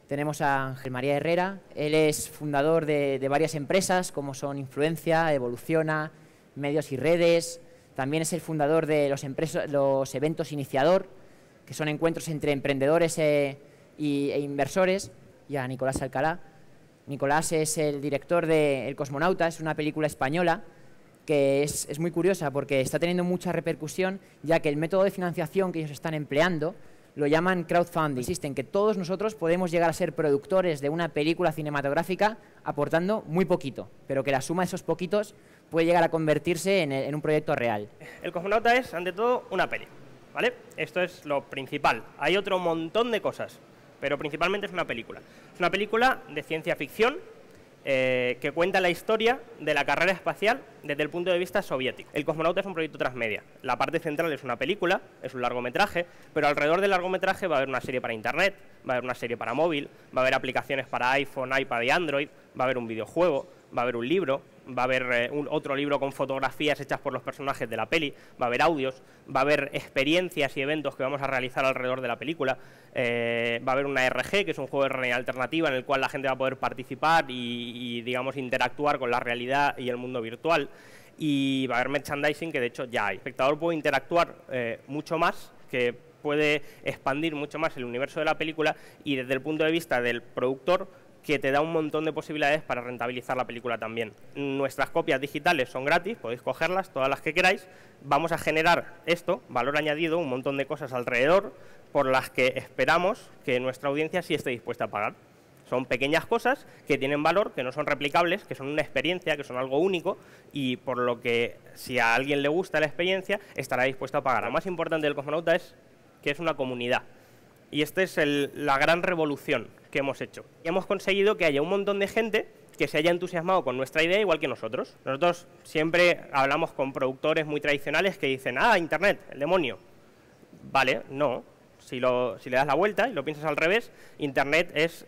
Tenemos a Ángel María Herrera, él es fundador de varias empresas como son Influencia, Evoluciona, Medios y Redes. También es el fundador de los eventos Iniciador, que son encuentros entre emprendedores e inversores, y a Nicolás Alcalá. Nicolás es el director de El Cosmonauta, es una película española que es muy curiosa porque está teniendo mucha repercusión, ya que el método de financiación que ellos están empleando lo llaman crowdfunding. Consiste en que todos nosotros podemos llegar a ser productores de una película cinematográfica aportando muy poquito, pero que la suma de esos poquitos puede llegar a convertirse en un proyecto real. El Cosmonauta es, ante todo, una peli, ¿vale? Esto es lo principal. Hay otro montón de cosas, pero principalmente es una película. Es una película de ciencia ficción que cuenta la historia de la carrera espacial desde el punto de vista soviético. El Cosmonauta es un proyecto transmedia. La parte central es una película, es un largometraje, pero alrededor del largometraje va a haber una serie para internet, va a haber una serie para móvil, va a haber aplicaciones para iPhone, iPad y Android, va a haber un videojuego, va a haber un libro, va a haber otro libro con fotografías hechas por los personajes de la peli, va a haber audios, va a haber experiencias y eventos que vamos a realizar alrededor de la película, va a haber una RG, que es un juego de realidad alternativa en el cual la gente va a poder participar y digamos, interactuar con la realidad y el mundo virtual, y va a haber merchandising, que de hecho ya hay. El espectador puede interactuar mucho más, que puede expandir mucho más el universo de la película, y desde el punto de vista del productor, que te da un montón de posibilidades para rentabilizar la película también. Nuestras copias digitales son gratis, podéis cogerlas, todas las que queráis. Vamos a generar esto, valor añadido, un montón de cosas alrededor, por las que esperamos que nuestra audiencia sí esté dispuesta a pagar. Son pequeñas cosas que tienen valor, que no son replicables, que son una experiencia, que son algo único, y por lo que, si a alguien le gusta la experiencia, estará dispuesto a pagar. Lo más importante del Cosmonauta es que es una comunidad. Y esta es la gran revolución que hemos hecho. Y hemos conseguido que haya un montón de gente que se haya entusiasmado con nuestra idea igual que nosotros. Nosotros siempre hablamos con productores muy tradicionales que dicen, Internet, el demonio. Vale, no. Si le das la vuelta y lo piensas al revés, Internet es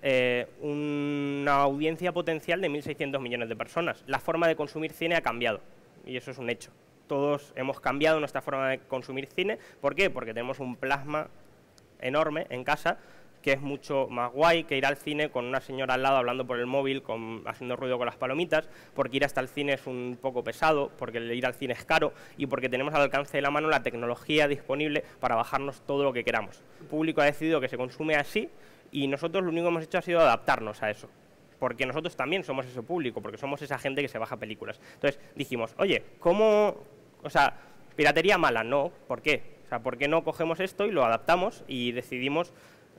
una audiencia potencial de 1.600 millones de personas. La forma de consumir cine ha cambiado, y eso es un hecho. Todos hemos cambiado nuestra forma de consumir cine. ¿Por qué? Porque tenemos un plasma enorme en casa, que es mucho más guay que ir al cine con una señora al lado hablando por el móvil, haciendo ruido con las palomitas, porque ir hasta el cine es un poco pesado, porque el ir al cine es caro, y porque tenemos al alcance de la mano la tecnología disponible para bajarnos todo lo que queramos. El público ha decidido que se consume así, y nosotros lo único que hemos hecho ha sido adaptarnos a eso, porque nosotros también somos ese público, porque somos esa gente que se baja películas. Entonces dijimos, oye, piratería mala, no, ¿por qué? ¿Por qué no cogemos esto y lo adaptamos y decidimos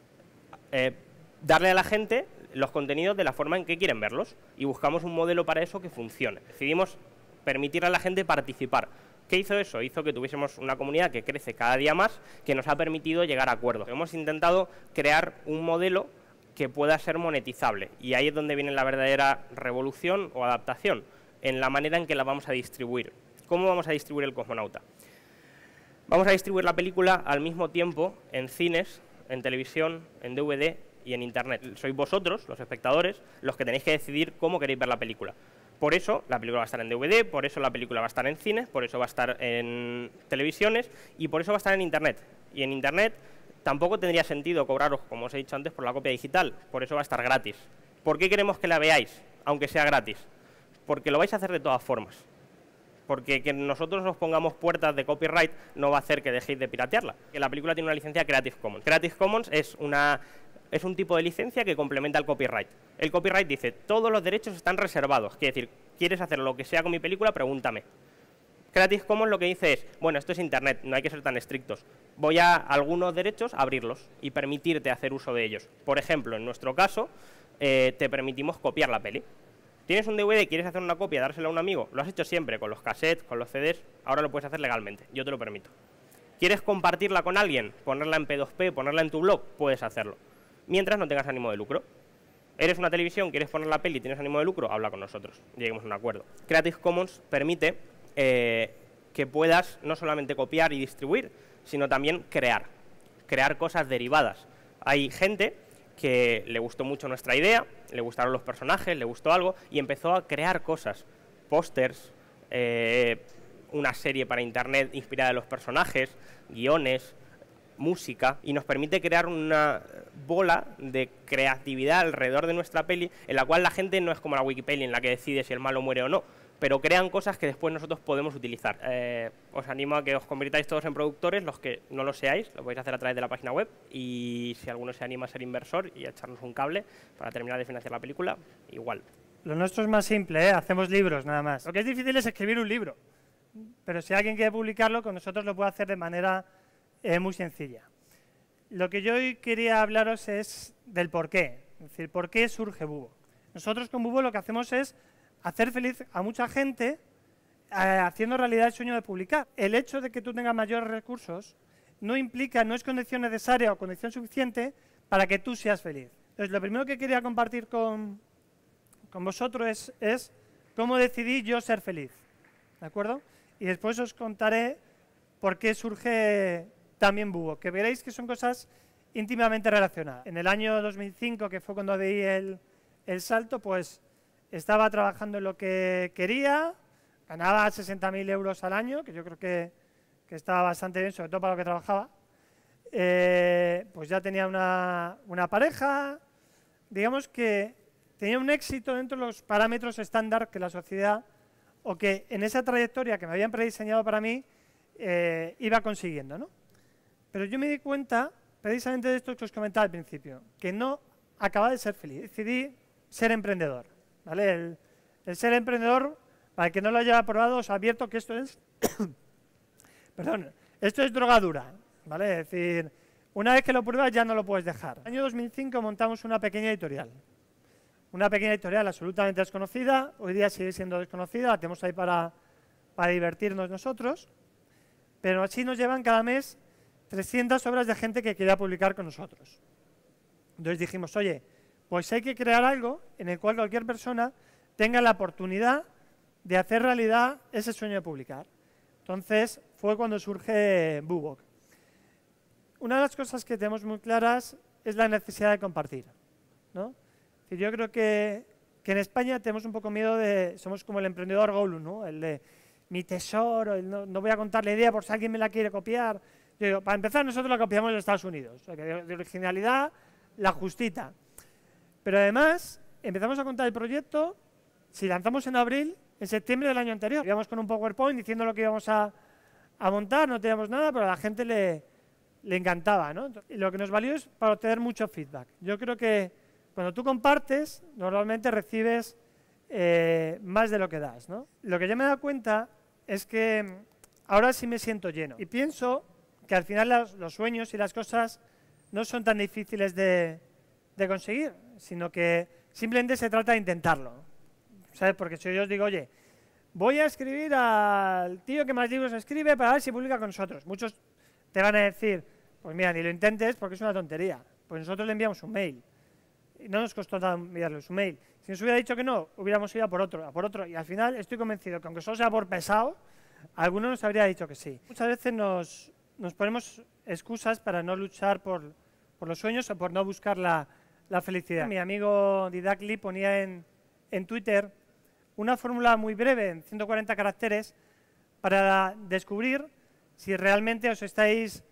darle a la gente los contenidos de la forma en que quieren verlos? Y buscamos un modelo para eso que funcione. Decidimos permitir a la gente participar. ¿Qué hizo eso? Hizo que tuviésemos una comunidad que crece cada día más, que nos ha permitido llegar a acuerdos. Hemos intentado crear un modelo que pueda ser monetizable, y ahí es donde viene la verdadera revolución o adaptación, en la manera en que la vamos a distribuir. ¿Cómo vamos a distribuir el Cosmonauta? Vamos a distribuir la película al mismo tiempo en cines, en televisión, en DVD y en Internet. Sois vosotros, los espectadores, los que tenéis que decidir cómo queréis ver la película. Por eso la película va a estar en DVD, por eso la película va a estar en cines, por eso va a estar en televisiones y por eso va a estar en Internet. Y en Internet tampoco tendría sentido cobraros, como os he dicho antes, por la copia digital, por eso va a estar gratis. ¿Por qué queremos que la veáis, aunque sea gratis? Porque lo vais a hacer de todas formas. Porque que nosotros os pongamos puertas de copyright no va a hacer que dejéis de piratearla. Que la película tiene una licencia Creative Commons. Creative Commons es un tipo de licencia que complementa el copyright. El copyright dice, todos los derechos están reservados. Quiere decir, ¿quieres hacer lo que sea con mi película? Pregúntame. Creative Commons lo que dice es, bueno, esto es Internet, no hay que ser tan estrictos. Voy a algunos derechos abrirlos y permitirte hacer uso de ellos. Por ejemplo, en nuestro caso, te permitimos copiar la peli. ¿Tienes un DVD y quieres hacer una copia, dársela a un amigo? Lo has hecho siempre, con los cassettes, con los CDs, ahora lo puedes hacer legalmente, yo te lo permito. ¿Quieres compartirla con alguien, ponerla en P2P, ponerla en tu blog? Puedes hacerlo, mientras no tengas ánimo de lucro. ¿Eres una televisión, quieres poner la peli y tienes ánimo de lucro? Habla con nosotros, lleguemos a un acuerdo. Creative Commons permite que puedas no solamente copiar y distribuir, sino también crear cosas derivadas. Hay gente que le gustó mucho nuestra idea, le gustaron los personajes, le gustó algo y empezó a crear cosas, pósters, una serie para internet inspirada en los personajes, guiones, música y nos permite crear una bola de creatividad alrededor de nuestra peli, en la cual la gente no es como la Wikipedia en la que decide si el malo muere o no, pero crean cosas que después nosotros podemos utilizar. Os animo a que os convirtáis todos en productores, los que no lo seáis, lo podéis hacer a través de la página web, y si alguno se anima a ser inversor y a echarnos un cable para terminar de financiar la película, igual. Lo nuestro es más simple, ¿eh? Hacemos libros nada más. Lo que es difícil es escribir un libro, pero si alguien quiere publicarlo, con nosotros lo puede hacer de manera muy sencilla. Lo que yo hoy quería hablaros es del por qué, es decir, por qué surge Bubok. Nosotros con Bubok lo que hacemos es hacer feliz a mucha gente haciendo realidad el sueño de publicar. El hecho de que tú tengas mayores recursos no implica, no es condición necesaria o condición suficiente para que tú seas feliz. Entonces, lo primero que quería compartir con vosotros es cómo decidí yo ser feliz, ¿de acuerdo? Y después os contaré por qué surge también Bubok, que veréis que son cosas íntimamente relacionadas. En el año 2005, que fue cuando di el salto, pues estaba trabajando en lo que quería, ganaba 60.000 euros al año, que yo creo que estaba bastante bien, sobre todo para lo que trabajaba. Pues ya tenía una pareja, digamos que tenía un éxito dentro de los parámetros estándar que la sociedad, o que en esa trayectoria que me habían prediseñado para mí, iba consiguiendo, ¿no? Pero yo me di cuenta, precisamente de esto que os comentaba al principio, que no acababa de ser feliz. Decidí ser emprendedor, ¿vale? El ser emprendedor, para el que no lo haya probado, os advierto que esto es perdón, esto es droga dura, ¿vale? Es decir, una vez que lo pruebas ya no lo puedes dejar. En el año 2005 montamos una pequeña editorial absolutamente desconocida, hoy día sigue siendo desconocida, la tenemos ahí para divertirnos nosotros, pero así nos llevan cada mes 300 obras de gente que quería publicar con nosotros. Entonces dijimos, oye, pues hay que crear algo en el cual cualquier persona tenga la oportunidad de hacer realidad ese sueño de publicar. Entonces fue cuando surge Bubok. Una de las cosas que tenemos muy claras es la necesidad de compartir, ¿no? Yo creo que en España tenemos un poco miedo de, somos como el emprendedor Gollum, ¿no? El de mi tesoro, no voy a contar la idea por si alguien me la quiere copiar. Yo digo, para empezar, nosotros la copiamos de Estados Unidos, o sea, que de originalidad, la justita. Pero además, empezamos a contar el proyecto, si lanzamos en abril, en septiembre del año anterior. Íbamos con un PowerPoint diciendo lo que íbamos a montar, no teníamos nada, pero a la gente le encantaba, ¿no? Y lo que nos valió es para obtener mucho feedback. Yo creo que cuando tú compartes, normalmente recibes más de lo que das, ¿no? Lo que yo me he dado cuenta es que ahora sí me siento lleno. Y pienso que al final los sueños y las cosas no son tan difíciles de conseguir, sino que simplemente se trata de intentarlo, ¿sabes? Porque si yo os digo, oye, voy a escribir al tío que más libros escribe para ver si publica con nosotros. Muchos te van a decir, pues mira, ni lo intentes porque es una tontería. Pues nosotros le enviamos un mail. Y no nos costó nada enviarle su mail. Si nos hubiera dicho que no, hubiéramos ido a por otro. Y al final estoy convencido que aunque solo sea por pesado, alguno nos habría dicho que sí. Muchas veces nos ponemos excusas para no luchar por los sueños o por no buscar la felicidad. Mi amigo Didakli ponía en Twitter una fórmula muy breve, en 140 caracteres, para descubrir si realmente os estáis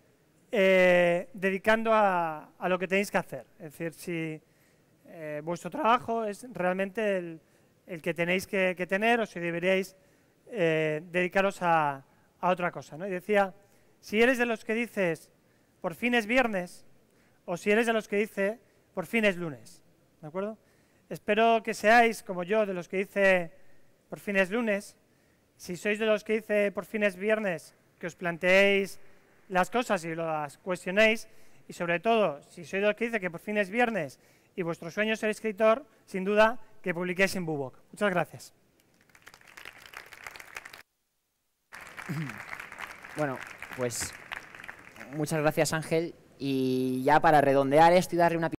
dedicando a lo que tenéis que hacer. Es decir, si vuestro trabajo es realmente el que tenéis que tener o si deberíais dedicaros a otra cosa, ¿no? Y decía, si eres de los que dices por fin es viernes o si eres de los que dice por fin es lunes, ¿de acuerdo? Espero que seáis como yo, de los que dice por fin es lunes. Si sois de los que dice por fin es viernes, que os planteéis las cosas y las cuestionéis, y sobre todo, si sois de los que dice que por fin es viernes y vuestro sueño es ser escritor, sin duda que publiquéis en Bubok. Muchas gracias. Bueno, pues muchas gracias, Ángel. Y ya para redondear esto y darle una